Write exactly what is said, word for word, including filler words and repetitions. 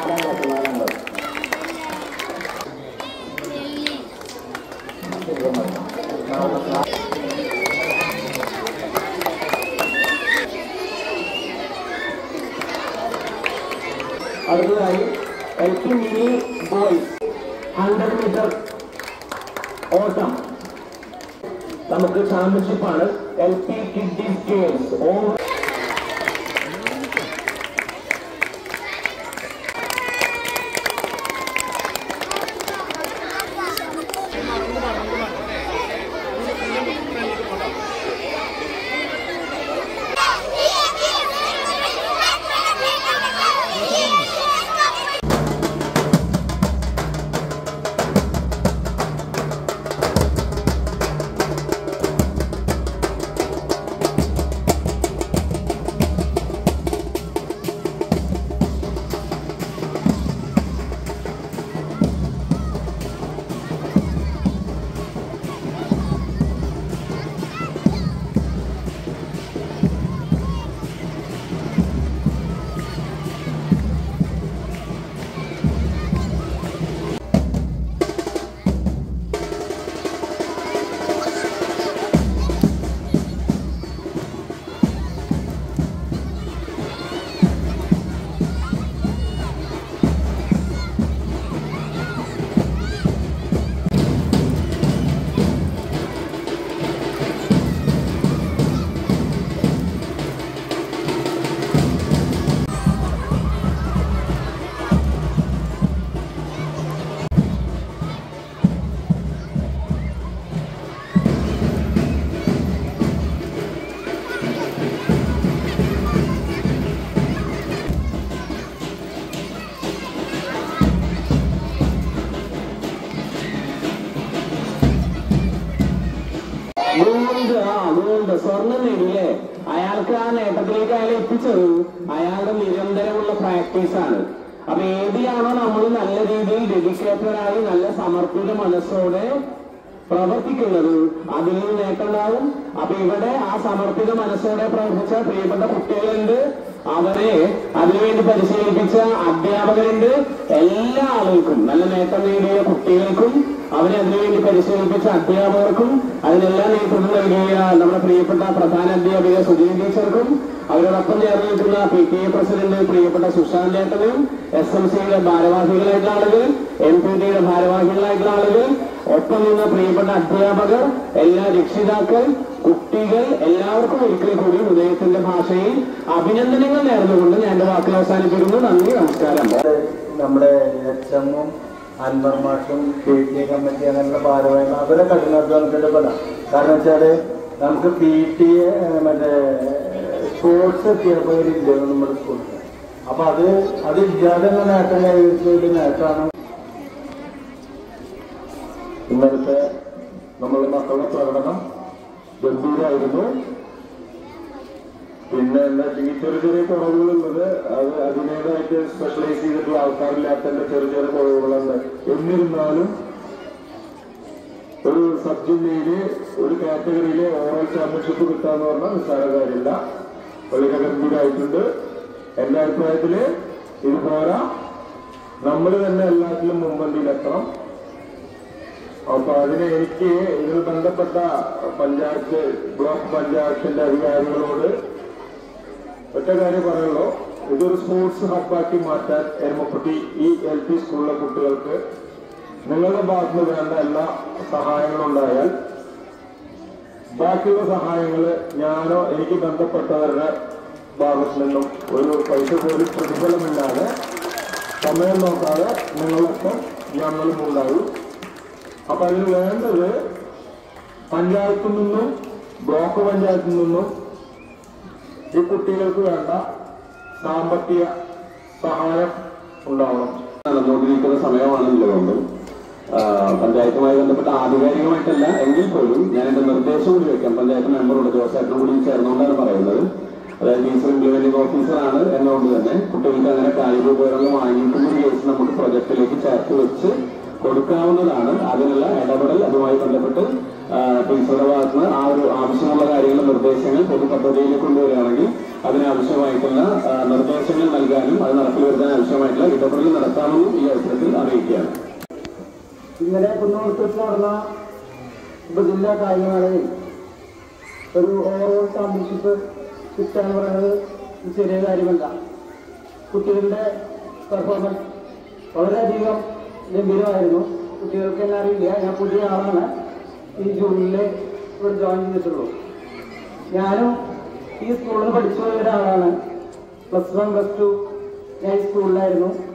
നാലാം ക്ലാസ് നാലാം ക്ലാസ് അടുത്തതായി L P mini boys hundred metre ഓട്ടം നമുക്ക് ചാമ്പ്യൻഷിപ്പാണ്. L P kids games over സ്വർണം നേടിയില്ലേ? അയാൾക്ക് ആ നേട്ടത്തിലേക്ക് അയാൾ എത്തിച്ചത് അയാളുടെ നിരന്തരമുള്ള പ്രാക്ടീസാണ്. അപ്പൊ ഏതിയാണോ നമ്മൾ നല്ല രീതിയിൽ ഡെഡിക്കേറ്റഡായി നല്ല സമർപ്പിത മനസ്സോടെ പ്രവർത്തിക്കുന്നത് അതിൽ നിന്ന് നേട്ടമുണ്ടാവും. അപ്പൊ ഇവിടെ ആ സമർപ്പിത മനസ്സോടെ പ്രവർത്തിച്ച പ്രിയപ്പെട്ട കുട്ടികളുണ്ട്, അവരെ അതിനുവേണ്ടി പരിശീലിപ്പിച്ച അധ്യാപകരുണ്ട്. എല്ലാ ആളുകൾക്കും നല്ല നേട്ടം നേടിയ കുട്ടികൾക്കും അവരെ അതിനുവേണ്ടി പരിശീലിപ്പിച്ച അധ്യാപകർക്കും അതിനെല്ലാം നേതൃത്വം നൽകിയ നമ്മുടെ പ്രിയപ്പെട്ട പ്രധാന അധ്യാപിക സുജീൻ ടീച്ചർക്കും അവരോടൊപ്പം ചേർന്ന് നിൽക്കുന്ന പി ടി എ പ്രസിഡന്റ് പ്രിയപ്പെട്ട സുശാന്ത് ചേട്ടനും എസ് എം സിയുടെ ഭാരവാഹികളായിട്ടുള്ള ആളുകൾ, എം പി ടിയുടെ ഭാരവാഹികളായിട്ടുള്ള ആളുകൾ, ഒപ്പം നിന്ന് പ്രിയപ്പെട്ട അധ്യാപകർ, എല്ലാ രക്ഷിതാക്കൾ, കുട്ടികൾ എല്ലാവർക്കും ഒരിക്കൽ കൂടി ഹൃദയത്തിന്റെ ഭാഷയിൽ അഭിനന്ദനങ്ങൾ നേർന്നുകൊണ്ട് ഞാൻ എന്റെ വാക്കുകൾ അവസാനിപ്പിക്കുന്നു. നന്ദി, നമസ്കാരം. നമ്മുടെ എച്ച് എമ്മും അൻവർ മാഷും പി ടി എ കമ്മിറ്റി അങ്ങനെയുള്ള ഭാരവാഹികൾ അവരെ കഠിനാധ്വാനത്തിന്റെ പെടാം. കാരണം വെച്ചാല് നമുക്ക് പി ടി എ മറ്റേ സ്പോർട്സ് എത്തിയപ്പോൾ ഇല്ല നമ്മുടെ സ്കൂളിൽ. അപ്പൊ അത് അതില്ലാതെ നേട്ടം കൈവരിച്ച ഒരു നേട്ടമാണ്. ഇന്നലത്തെ നമ്മളുടെ മക്കളുടെ പ്രകടനം ഗംഭീരമായിരുന്നു. പിന്നെ എന്താ ഈ ചെറിയ ചെറിയ കുറവുകളുള്ളത് അത് അതിനേതായിട്ട് സ്പെഷ്യലൈസ് ചെയ്തിട്ടുള്ള ആൾക്കാരില്ലാത്തതിന്റെ ചെറിയ ചെറിയ കുറവുകളുണ്ട്. എന്നിരുന്നാലും ഒരു സബ് ജില്ലയില് ഒരു കാറ്റഗറിയിലെ ഓവറോൾ ചാമ്പ്യൻഷിപ്പ് കിട്ടാന്ന് പറഞ്ഞാൽ നിസ്സാര കാര്യമില്ല. വളരെ ഗംഭീരമായിട്ടുണ്ട്. എന്റെ അഭിപ്രായത്തില് ഇത് പോരാ, നമ്മൾ തന്നെ എല്ലാത്തിലും മുൻപന്തിയിലെത്തണം. അപ്പൊ അതിന് എനിക്ക് ഇതിൽ ബന്ധപ്പെട്ട പഞ്ചായത്ത് ബ്ലോക്ക് പഞ്ചായത്തിന്റെ അധികാരികളോട് ഒറ്റ കാര്യം പറയുള്ളൂ, ഇതൊരു സ്പോർട്സ് ഹബ്ബാക്കി മാറ്റാൻ എരുമപ്പെട്ടി ഈ എൽ പി സ്കൂളിലെ കുട്ടികൾക്ക് നിങ്ങളുടെ ഭാഗത്ത് വേണ്ട എല്ലാ സഹായങ്ങളും ഉണ്ടായാൽ ബാക്കിയുള്ള സഹായങ്ങൾ ഞാനോ എനിക്ക് ബന്ധപ്പെട്ടവരുടെ ഭാഗത്ത് നിന്നും ഒരു പൈസ പോലും പ്രതിഫലമില്ലാതെ സമയം നോക്കാതെ നിങ്ങളൊപ്പം ഞങ്ങളും ഉണ്ടാവും. അപ്പൊ അതിന് വേണ്ടത് പഞ്ചായത്തിൽ നിന്നും ബ്ലോക്ക് പഞ്ചായത്തിൽ നിന്നും ഈ കുട്ടികൾക്ക് വേണ്ട സാമ്പത്തിക സഹായം ഉണ്ടാവണം. നടന്നുകൊണ്ടിരിക്കുന്ന സമയമാണെന്നുള്ളതുകൊണ്ട് പഞ്ചായത്തുമായി ബന്ധപ്പെട്ട ആധികാരികമായിട്ടല്ല എങ്കിൽ പോലും ഞാൻ എന്റെ നിർദ്ദേശം കൂടി വയ്ക്കാം. പഞ്ചായത്ത് മെമ്പറോട് ജോസേട്ടനും കൂടി ചേർന്നുകൊണ്ടാണ് പറയുന്നത്. അതായത് ടീച്ചർ ഇംപ്ലിമെന്റിംഗ് ഓഫീസറാണ് എന്നുകൊണ്ട് തന്നെ കുട്ടികൾക്ക് അങ്ങനെ കായിക ഉപകരണങ്ങൾ വാങ്ങിക്കുന്ന കേസ് നമുക്ക് പ്രൊജക്ടിലേക്ക് ചേർത്ത് വെച്ച് കൊടുക്കാവുന്നതാണ്. അതിനുള്ള ഇടപെടൽ അതുമായി ബന്ധപ്പെട്ട് പ്രിൻസിപ്പളുടെ ഭാഗത്ത് നിന്ന് ആ ഒരു ആവശ്യമുള്ള കാര്യങ്ങൾ നിർദ്ദേശങ്ങൾ പൊതു പദ്ധതിയിൽ കൊണ്ടുവരികയാണെങ്കിൽ അതിനാവശ്യമായിട്ടുള്ള നിർദ്ദേശങ്ങൾ നൽകാനും അത് നടപ്പിൽ വരുത്താൻ ആവശ്യമായിട്ടുള്ള ഇടപെടൽ നടത്താമെന്നും ഈ അവസരത്തിൽ അറിയിക്കുകയാണ്. ഇന്നലെ കുന്നോളത്ത് നടന്ന ഉപജില്ലാ കായികമേളയിൽ ഒരു ഓവറോൾ ചാമ്പ്യൻഷിപ്പ് കിട്ടുക എന്ന് പറയുന്നത് ചെറിയ കാര്യമല്ല. കുട്ടികളുടെ പെർഫോമൻസ് വളരെയധികം ഗംഭീരമായിരുന്നു. കുട്ടികൾക്ക് എന്നെ അറിയില്ല, ഞാൻ പുതിയ ആളാണ്, ഈ ജൂണിൽ ഇവിടെ ജോയിൻ ചെയ്തിട്ടുള്ളൂ. ഞാനും ഈ സ്കൂളിൽ പഠിച്ചു പോയ ഒരാളാണ്. പ്ലസ് വൺ പ്ലസ് ടു ഞാൻ ഈ സ്കൂളിലായിരുന്നു.